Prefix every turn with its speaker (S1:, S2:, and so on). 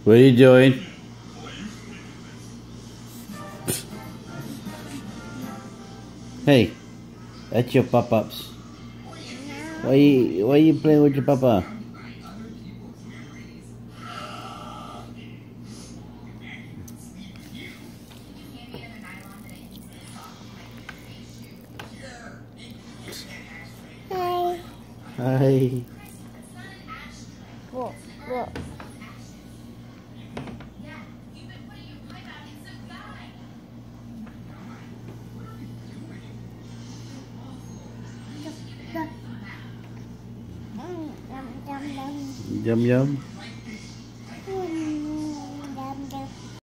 S1: What are you doing? Hey, that's your pop-ups. Why are you playing with your papa?
S2: Hi.
S1: Hi.
S2: Look. Yum, yum, yum.
S1: Yum yum.